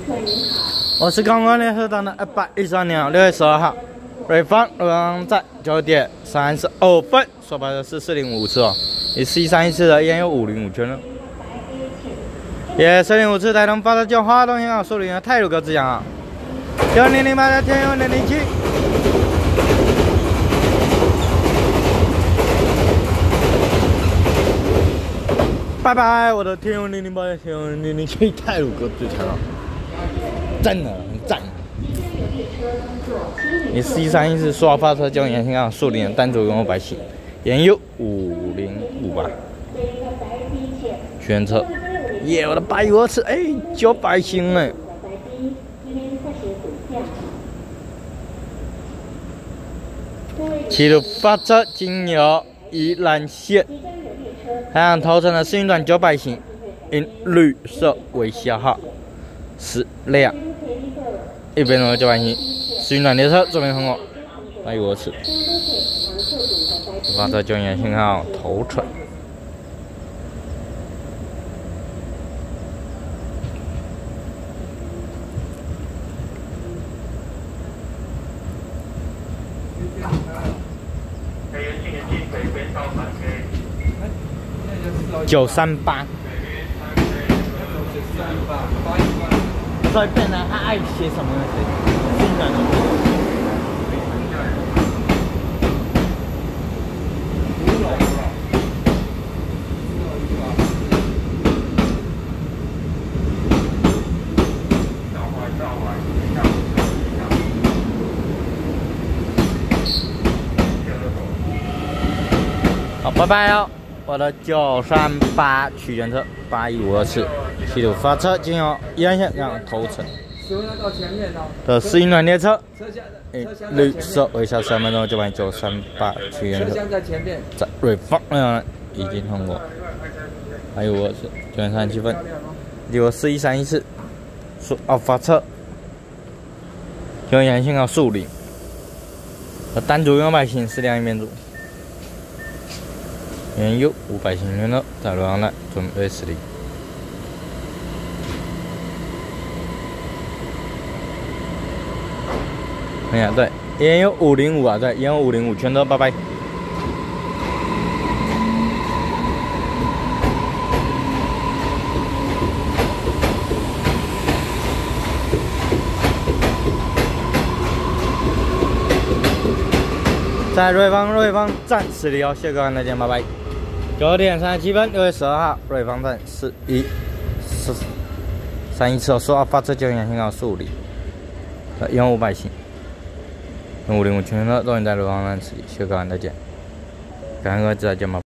我是刚刚联合党的113年6月12号，瑞芳在9点35分所排的是405次哦，以413次的烟有505圈了。也405次台东发射就花东信号树林的泰鲁格之奖啊，1008的天佑007。 拜拜，我的天佑008的天佑007泰鲁格最强了，赞了，很赞。以413次说好发射就沿信号树林的单组拥有100星，沿有505吧。全车，耶，我的815次，哎，900星哎。企图发车经由宜兰县。 海洋头程的试运转900星，因绿色为消耗10辆，1分钟的900星。试运转列车左边通过，815次。发射救援信号头程。938，所以变成他爱写什么新人的。好，拜拜哦。 我的938曲全车815次，企图发车经由宜兰县让头程的试运转列车，绿色微笑3分钟就把938曲全车在瑞芳已经通过，815次937分，离我4131次，说发车，用沿信号树林，和单组用100星4辆一边组。 原有500星圈了，在路上来准备驶离。哎呀，对，原有505啊，对，原有505圈了，拜拜。在瑞芳站驶离哦，谢谢各位，再见，拜拜。 9点37分，6月12号，瑞芳站31次说要发车救援信号树林，沿500星，用505圈的终于在瑞芳站驶离，谢谢各位，再见，感谢各位，再见吧。